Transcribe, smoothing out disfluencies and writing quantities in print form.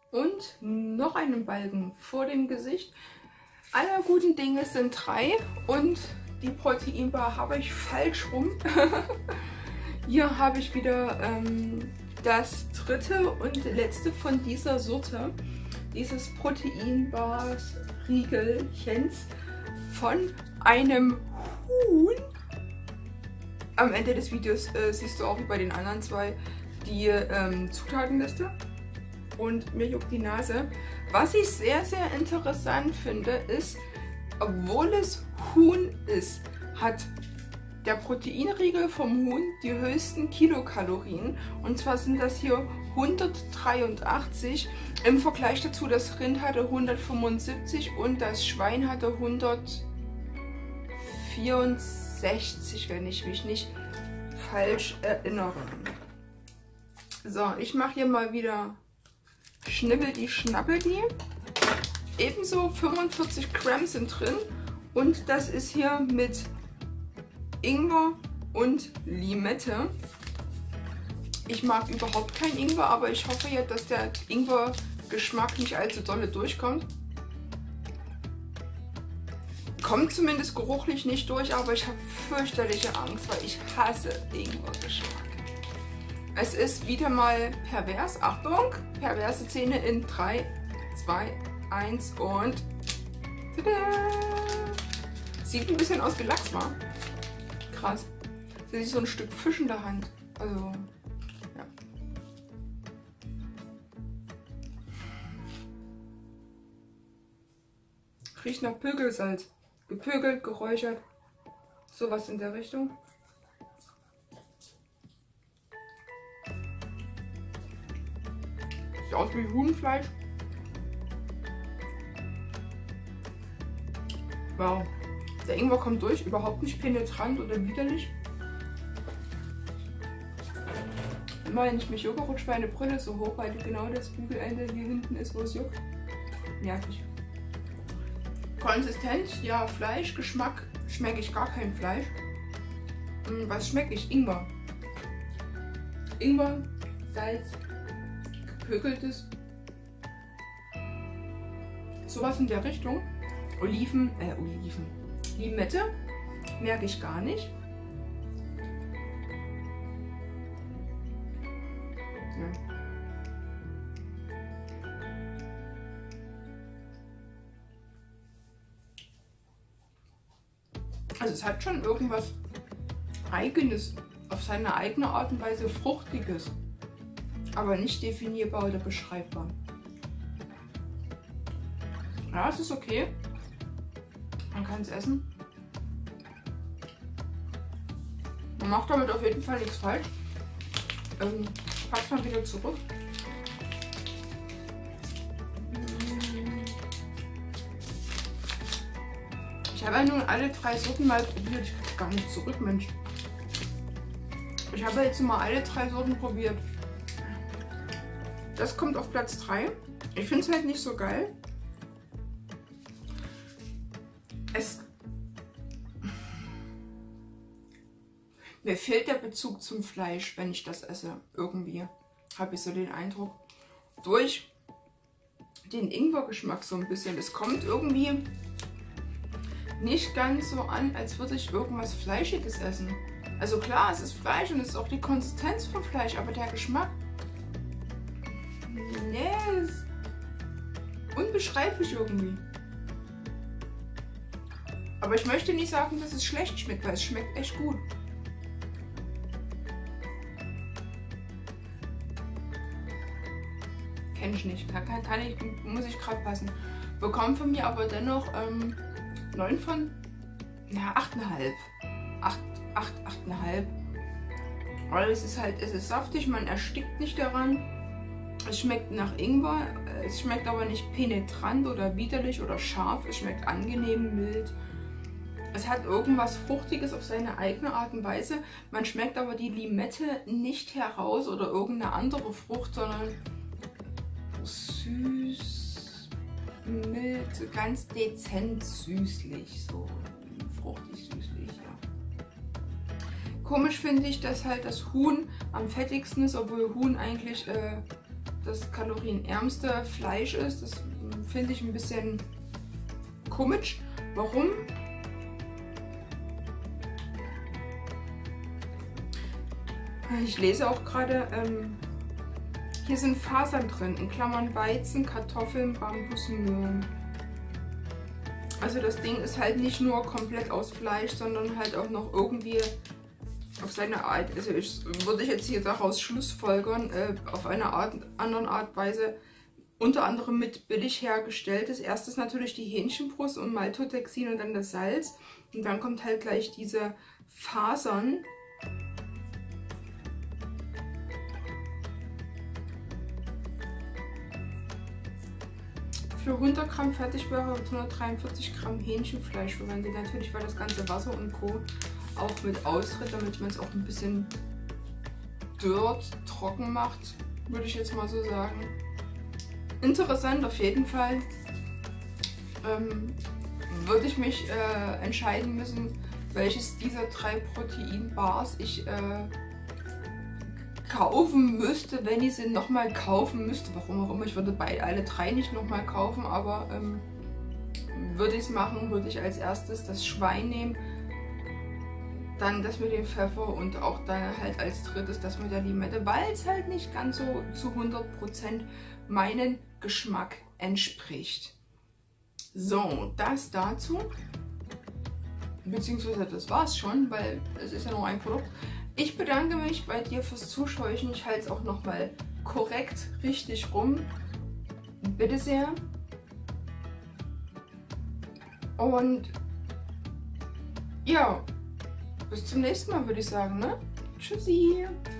und noch einen Balken vor dem Gesicht. Alle guten Dinge sind 3 und die Proteinbar habe ich falsch rum. Hier habe ich wieder das dritte und letzte von dieser Sorte, dieses Proteinbars Riegelchens von einem Huhn. Am Ende des Videos siehst du auch wie bei den anderen 2 die Zutatenliste. Und mir juckt die Nase. Was ich sehr, sehr interessant finde, ist, obwohl es Huhn ist, hat der Proteinriegel vom Huhn die höchsten Kilokalorien. Und zwar sind das hier 183. Im Vergleich dazu, das Rind hatte 175 und das Schwein hatte 164, wenn ich mich nicht falsch erinnere. So, ich mache hier mal wieder Schnibbeldi Schnabbeldi. Ebenso 45 Gramm sind drin und das ist hier mit Ingwer und Limette. Ich mag überhaupt keinen Ingwer, aber ich hoffe ja, dass der Ingwer-Geschmack nicht allzu dolle durchkommt. Kommt zumindest geruchlich nicht durch, aber ich habe fürchterliche Angst, weil ich hasse Ingwer-Geschmack. Es ist wieder mal pervers. Achtung, perverse Szene in 3, 2, 1 und tada! Sieht ein bisschen aus wie Lachs, wa? Krass. Das ist so ein Stück Fisch in der Hand. Also, ja. Riecht nach Pökelsalz. Gepökelt, geräuchert. Sowas in der Richtung. Sieht aus wie Huhnfleisch. Wow. Der Ingwer kommt durch, überhaupt nicht penetrant oder widerlich. Immer wenn ich mich jucke, rutscht meine Brille so hoch, weil genau das Bügelende hier hinten ist, wo es juckt. Nervig. Konsistenz, ja, Fleisch. Geschmack schmecke ich gar kein Fleisch. Was schmecke ich? Ingwer. Ingwer, Salz, gepökeltes. Sowas in der Richtung. Oliven. Limette merke ich gar nicht. Ja. Also es hat schon irgendwas Eigenes, auf seine eigene Art und Weise Fruchtiges, aber nicht definierbar oder beschreibbar. Ja, es ist okay. Man kann es essen. Man macht damit auf jeden Fall nichts falsch. Passt mal wieder zurück. Ich habe ja nun alle 3 Sorten mal probiert. Ich kriege gar nicht zurück, Mensch. Ich habe jetzt mal alle 3 Sorten probiert. Das kommt auf Platz 3. Ich finde es halt nicht so geil. Mir fehlt der Bezug zum Fleisch, wenn ich das esse. Irgendwie habe ich so den Eindruck. Durch den Ingwergeschmack so ein bisschen. Es kommt irgendwie nicht ganz so an, als würde ich irgendwas Fleischiges essen. Also klar, es ist Fleisch und es ist auch die Konsistenz von Fleisch, aber der Geschmack, nee, ist unbeschreiblich irgendwie. Aber ich möchte nicht sagen, dass es schlecht schmeckt, weil es schmeckt echt gut. Kenne ich nicht, muss ich gerade passen. Bekommen von mir aber dennoch 9 von, ja, 8,5. 8,5. Weil es ist halt, es ist saftig, man erstickt nicht daran. Es schmeckt nach Ingwer, es schmeckt aber nicht penetrant oder widerlich oder scharf. Es schmeckt angenehm mild. Es hat irgendwas Fruchtiges auf seine eigene Art und Weise. Man schmeckt aber die Limette nicht heraus oder irgendeine andere Frucht, sondern süß, mild, ganz dezent süßlich, so fruchtig süßlich, ja. Komisch finde ich, dass halt das Huhn am fettigsten ist, obwohl Huhn eigentlich das kalorienärmste Fleisch ist. Das finde ich ein bisschen komisch. Warum? Ich lese auch gerade, hier sind Fasern drin, in Klammern Weizen, Kartoffeln, Bambusmühlen. Also das Ding ist halt nicht nur komplett aus Fleisch, sondern halt auch noch irgendwie auf seine Art, also würde ich jetzt hier daraus schlussfolgern, auf eine andere Art Weise, unter anderem mit billig hergestellt. Das erste ist natürlich die Hähnchenbrust und Maltodexin und dann das Salz. Und dann kommt halt gleich diese Fasern. Für 100 Gramm Fertigware und 143 Gramm Hähnchenfleisch verwendet. Natürlich, weil das ganze Wasser und Co. auch mit austritt, damit man es auch ein bisschen trocken macht, würde ich jetzt mal so sagen. Interessant auf jeden Fall. Würde ich mich entscheiden müssen, welches dieser 3 Proteinbars ich kaufen müsste, wenn ich sie nochmal kaufen müsste. Warum auch immer, ich würde alle 3 nicht nochmal kaufen, aber würde ich es machen, würde ich als erstes das Schwein nehmen, dann das mit dem Pfeffer und auch dann halt als drittes das mit der Limette, weil es halt nicht ganz so zu 100% meinen Geschmack entspricht. So, das dazu. Beziehungsweise das war's schon, weil es ist ja noch ein Produkt. Ich bedanke mich bei dir fürs Zuscheuchen. Ich halte es auch nochmal korrekt richtig rum. Bitte sehr. Und ja, bis zum nächsten Mal würde ich sagen, ne? Tschüssi.